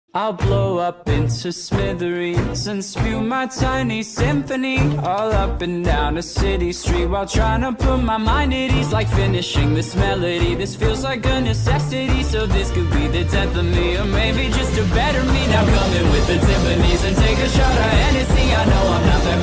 I'll blow up into smithereens and spew my tiny symphony all up and down a city street while trying to put my mind at ease. Like finishing this melody, this feels like a necessity. So this could be the death of me, or maybe just a better me. Now come in with the timpanis and take a shot of Hennessy. I know I'm not the